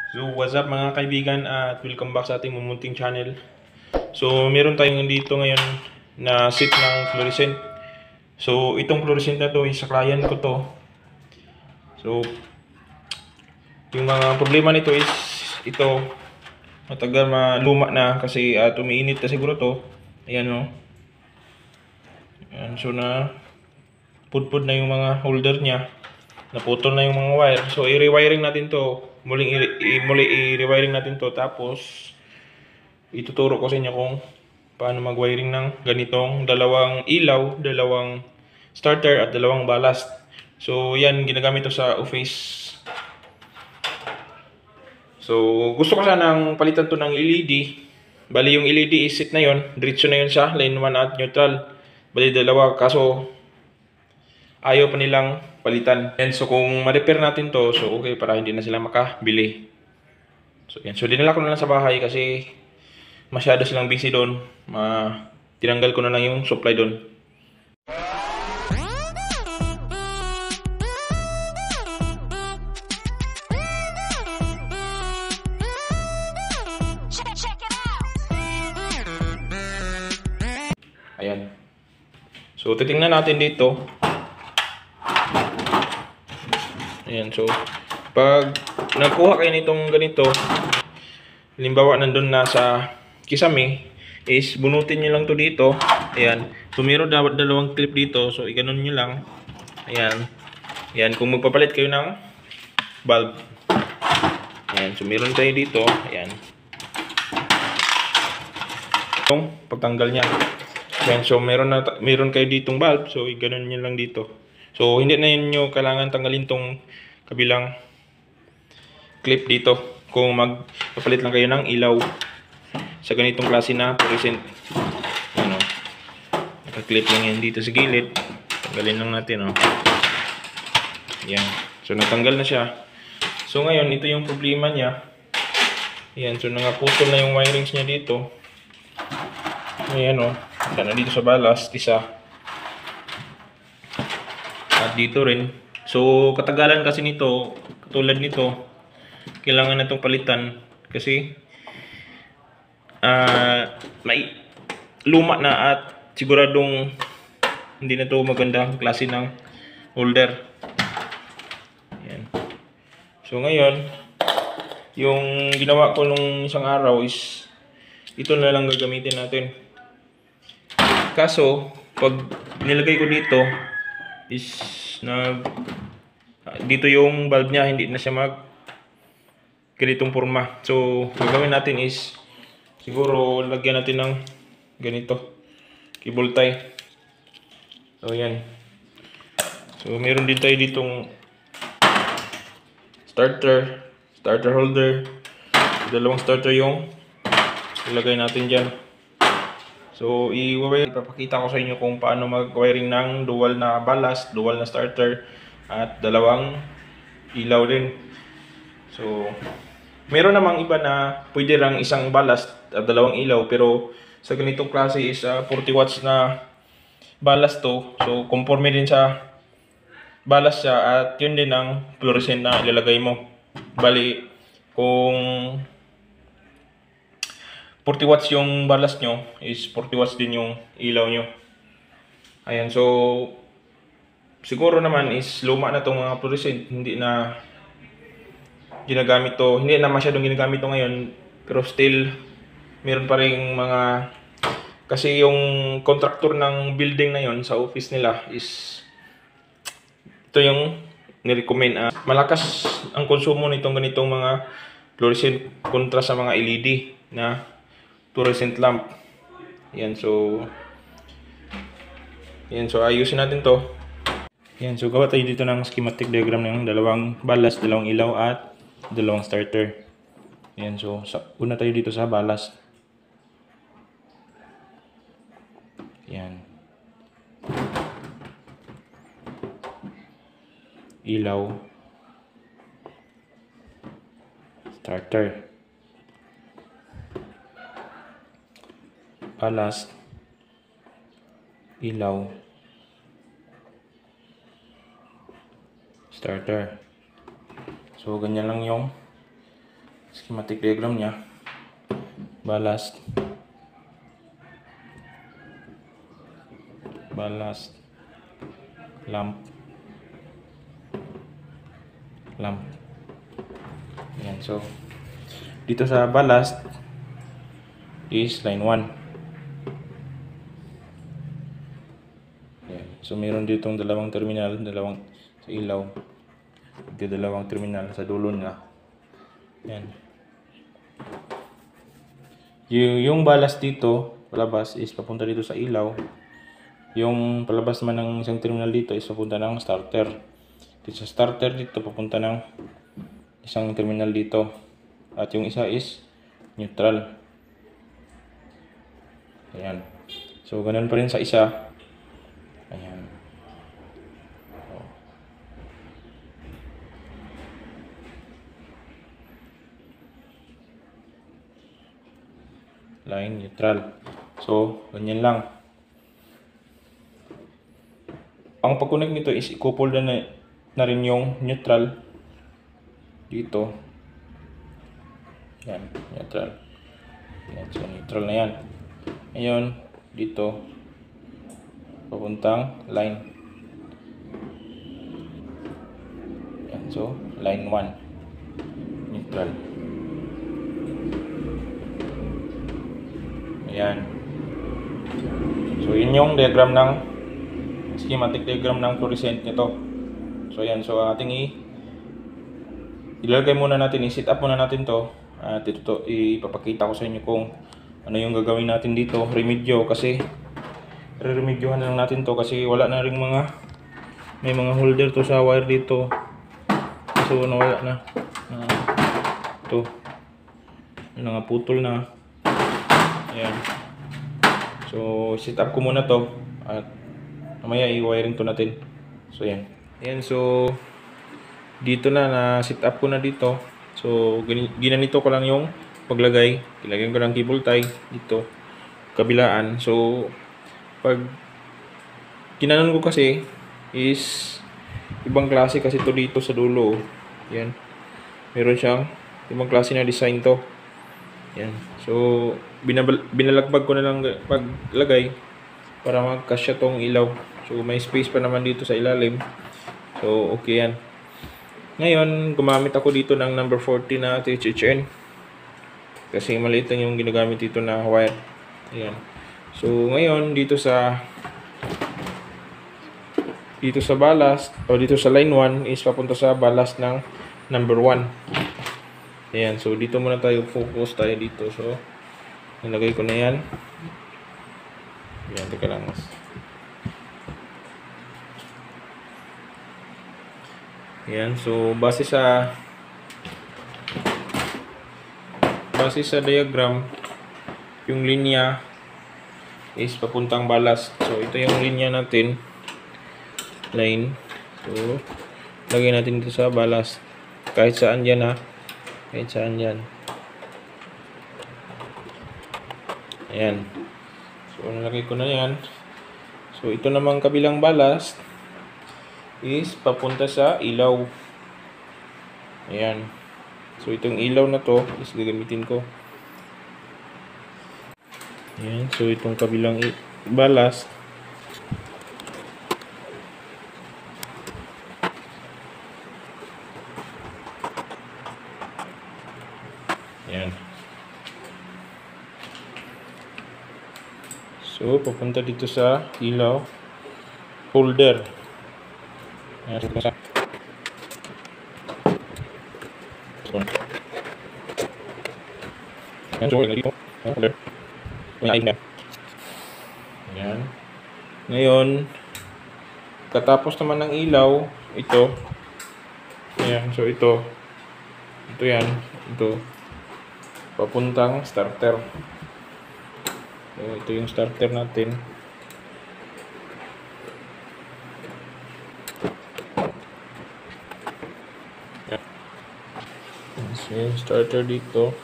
So what's up mga kaibigan at welcome back sa ating mumunting channel. So meron tayong dito ngayon na set ng fluorescent. So itong fluorescent na to is sa client ko to. So yung mga problema nito is ito matagal maluma na kasi umiinit na siguro to. Ayan o. Ayan, so na pudpud na yung mga holder niya. Naputol na yung mga wire. So i-rewiring natin to. Muli i-rewiring natin to. Tapos ituturo ko sa inyo kung paano mag-wiring ng ganitong dalawang ilaw, dalawang starter at dalawang ballast. So yan ginagamit to sa office. So gusto ko sanang palitan to ng LED. Bali yung LED is set na yon, diretso na yun sa line 1 at neutral. Bali dalawa, kaso ayaw pa nilang palitan. And so kung ma-repair natin to, so okay, para hindi na sila makabili. So yan, so dinala ko na lang sa bahay kasi masyado silang busy doon. Tinanggal ko na lang yung supply doon. Ayan. So titingnan natin dito. Ayan, so pag nagkuha kayo nitong ganito, halimbawa nandun na sa kisame, is bunutin nyo lang to dito. Ayan, so meron dalawang clip dito, so iganon nyo lang. Ayan, ayan, kung magpapalit kayo ng bulb. Ayan, so meron tayo dito. Ayan, yung pagtanggal niya. Ayan, so meron kayo ditong bulb, so iganon nyo lang dito. So hindi na nyo kailangan tanggalin tong kabilang clip dito kung magpapalit lang kayo ng ilaw sa ganitong klase na fluorescent. Ano, naka-clip lang yan dito sa gilid. Tanggalin lang natin, oh. Yan, so natanggal na siya. So ngayon ito yung problema niya. Yan, so nangaputol na yung wirings niya dito. Ayan, oh. Sana dito sa ballast, isa. At dito rin. So, katagalan kasi nito, katulad nito, kailangan na itong palitan. Kasi, may luma na at siguradong hindi na ito magandang klase ng holder. Ayan. So, ngayon, yung ginawa ko nung isang araw is, ito na lang gagamitin natin. Kaso, pag nilagay ko dito, is dito yung bulb niya, hindi na siya ganitong forma. So, gagawin natin is, siguro, lagyan natin ng ganito, cable tie. So, yan. So, meron din tayo ditong starter holder. Dalawang starter yung ilagay natin dyan. So, ipapakita ko sa inyo kung paano mag-wiring ng dual na ballast, dual na starter, at dalawang ilaw din. So, meron namang iba na pwede lang isang ballast at dalawang ilaw, pero sa ganitong klase is 40 watts na ballast to. So, conforme din sa ballast siya at yun din ang fluorescent na ilalagay mo. Bali, kung 40 watts yung ballast nyo, is 40 watts din yung ilaw nyo. Ayan, so siguro naman is luma na itong mga fluorescent, hindi na ginagamit to, hindi na masyadong ginagamit to ngayon, pero still meron pa rin mga, kasi yung contractor ng building na yon sa office nila is ito yung nirecommend. Malakas ang konsumo nitong ganitong mga fluorescent kontra sa mga LED na fluorescent lamp. Yan, so ayusin natin to. Yan, so gawa tayo dito ng schematic diagram ng dalawang ballast, dalawang ilaw at dalawang starter. Yan, so una tayo dito sa ballast. Yan, ilaw, starter, ballast, ilaw, starter. So ganyan lang yung schematic diagram niya. Ballast, lamp, Ayan, so dito sa ballast is line 1. Ayan, so meron ditong dalawang terminal, dalawang sa ilaw, dalawang terminal sa dulo niya. Ayan. Yung ballast dito, palabas is papunta dito sa ilaw. Yung palabas naman ng isang terminal dito is papunta ng starter. Dito sa starter dito, papunta ng isang terminal dito. At yung isa is neutral. Ayan. So, ganun pa rin sa isa. Ayan. Line neutral. So, ganyan lang. Ang pag-connect nito is i-couple na rin yung neutral dito. Yan, neutral. Yan, so neutral na yan. Ngayon, dito papuntang line. Yan, so line 1 neutral. Ayan. So, yun yung diagram ng schematic diagram ng fluorescent nito. So, ayan. So, ating ilalagay muna natin, i-set up muna natin to. At ito ipapakita ko sa inyo kung ano yung gagawin natin dito. Remedyo, kasi re-remedyohan na lang natin to kasi wala na ring may mga holder to sa wire dito. So, nawala na. Ito. May mga putol na. Ayan. So, set up ko muna to at mamaya i-wiring to natin. So, ayan. Ayan, so dito na set up ko na dito. So, ginanito ko lang yung paglagay. Ilagyan ko ng cable tie dito, kabilaan. So, pag ginanon ko kasi is ibang klase kasi to dito sa dulo. Ayan. Meron siyang ibang klase na design to. Yan. So, binalagbag ko na lang paglagay para magkasya tong ilaw. So, may space pa naman dito sa ilalim. So, okay yan. Ngayon, gumamit ako dito ng number 40 na THHN. Kasi maliit lang yung ginagamit dito na wire. Ayan. So, ngayon, dito sa ballast, o dito sa line 1 is papunta sa ballast ng number 1. Ayan, so dito muna tayo, focus tayo dito. So, nilagay ko na yan. Ayan, teka lang. Ayan, so base sa diagram, yung linya is papuntang ballast. So, ito yung linya natin. Line. So, lagay natin dito sa ballast. Kahit saan yan, ha. Kahit saan yan. Ayan. So, nalagay ko na yan. So, ito namang kabilang ballast is papunta sa ilaw. Ayan. So, itong ilaw na to is gagamitin ko. Ayan. So, itong kabilang ballast Ayan. So, papunta dito sa ilaw holder. Ayan. So, ayan. So, dito. Holder. Ayan. Ngayon, katapos naman ng ilaw, ito. Ayan. So, ito. Ito yan. Ito. Papuntang starter. So, ito yung starter natin. So, yung starter dito.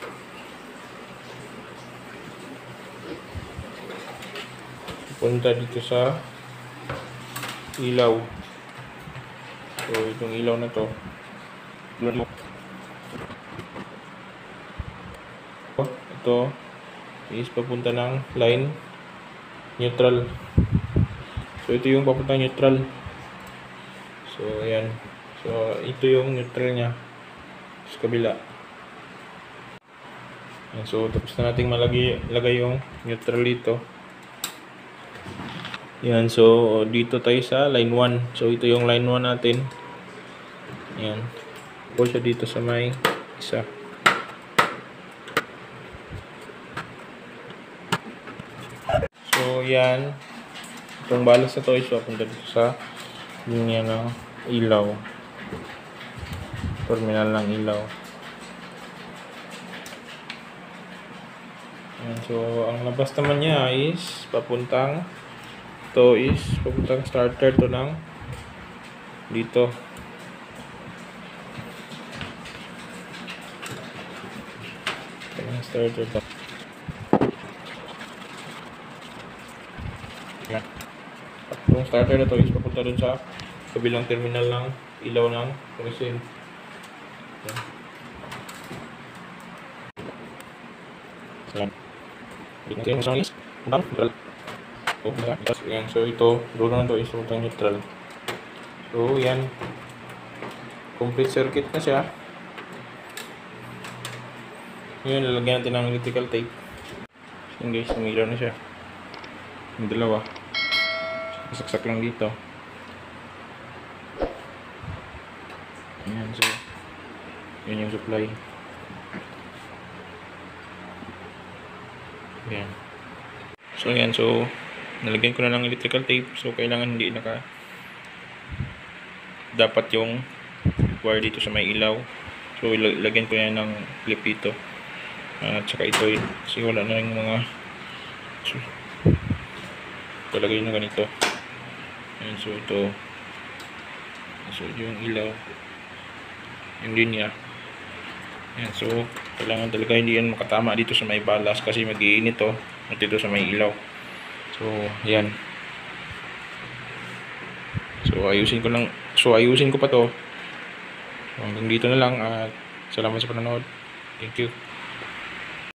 Papunta dito sa ilaw. So, itong ilaw na to. ito is papunta ng line neutral. So ito yung papunta neutral. So ayan. So ito yung neutral niya sa kabila. Ayan, so tapos na nating lagay yung neutral dito. Ayan, so dito tayo sa line 1. So ito yung line 1 natin. Ayan. Po siya dito sa may isa. So yan. Itong balas na to is papunta dito sa linya ng ilaw. Terminal ng ilaw. Ayan, so ang labas naman niya is papuntang starter to ng dito. Starter to. Ayan. Yung starter na to is papunta dun sa kabilang terminal ng ilaw ng fluorescent. Ayan. So ito, dulo na to is papuntang neutral. So yan, complete circuit na siya. Ngayon, lalagyan natin ng electrical tape. So guys, umilaw na siya. Yung dalawa. Saksak lang dito. Ayan, so yun yung supply. Ayan. So ayan, so nalagyan ko na ng electrical tape. So kailangan hindi dapat yung wire dito sa may ilaw. So ilagyan ko yan ng clip dito. At saka ito kasi wala na yung mga palagay na ganito. Ayan, so ito, so yung ilaw, yung linya. Ayan, so kailangan talaga hindi yan makatama dito sa may balas kasi mag-iinit to at dito sa may ilaw. So ayan, so ayusin ko pa to. So, hanggang dito na lang at salamat sa panonood. Thank you.